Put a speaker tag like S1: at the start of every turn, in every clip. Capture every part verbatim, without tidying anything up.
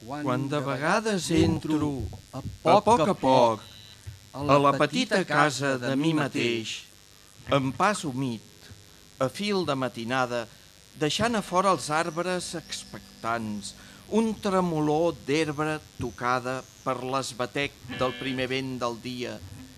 S1: Quan de vegades entro, a poc a poc, a la petita casa de mi mateix, en pas humit, a fil de matinada, deixant a fora els arbres expectants, un tremolor d'herba tocada per l'esbatec del primer vent del dia.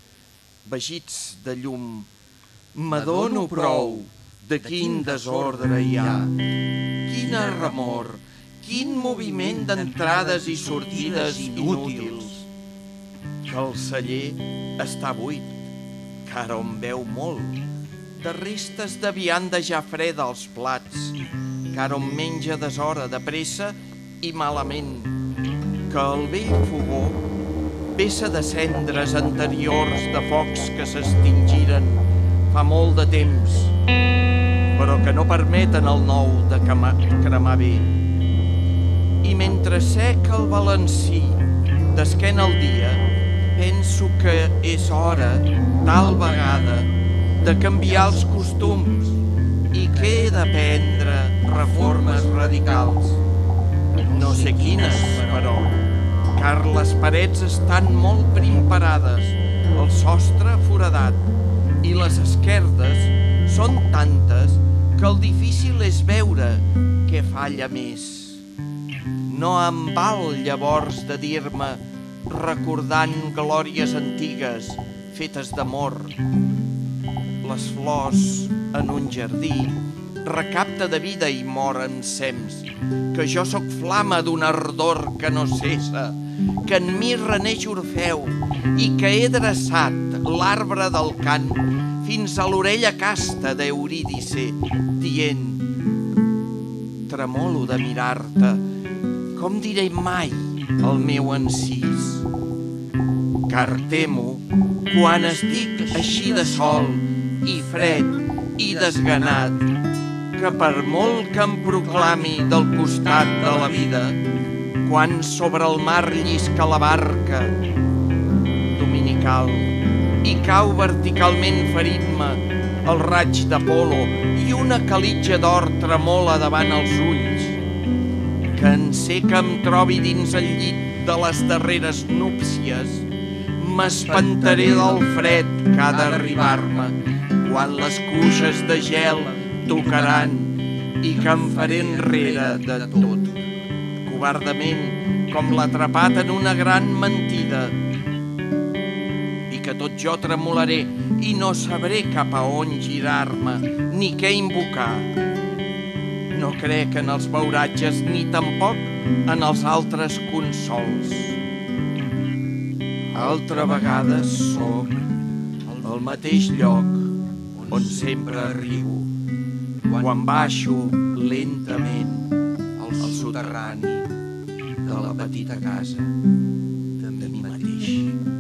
S1: Vegits de llum, m'adono prou de quin desordre hi ha, quina remor, quin moviment d'entrades i sortides inútils. Que el celler està buit, que ara on veu molt, de restes de vianda ja freda als plats, que ara on menja deshora de pressa i malament, que el vell fogó vessa de cendres anteriors de focs que s'extingiren fa molt de temps, però que no permeten el nou de cremar bé. I mentre sec el balancí d'esquena al dia, penso que és hora, tal vegada, de canviar els costums i que he de prendre reformes radicals. No sé quines, però, car les parets estan molt primparades, el sostre foradat i les esquerdes són tantes que el difícil és veure què falla més. No em val llavors de dir-me, recordant glòries antigues fetes d'amor. Les flors en un jardí recapta de vida i mor en sems, que jo sóc flama d'un ardor que no cessa, que en mi reneix Orfeu i que he dreçat l'arbre del cant fins a l'orella casta d'Eurídice, dient: tremolo de mirar-te, com diré mai el meu encís? Car temo, quan estic així de sol i fred i desganat, que per molt que em proclami del costat de la vida, quan sobre el mar llisca la barca dominical i cau verticalment ferint-me el raig d'Apolo i una calitja d'or tremola davant els ulls, que en sé que em trobi dins el llit de les darreres núpcies, m'espantaré del fred que ha d'arribar-me quan les cuixes de gel tocaran i que em faré enrere de tot, covardament, com l'atrapat en una gran mentida, i que tot jo tremolaré i no sabré cap a on girar-me ni què invocar. No crec en els beuratges ni tampoc en els altres consols. Altra vegada sóc al mateix lloc on sempre arribo, quan baixo lentament al soterrani de la petita casa de mi mateix.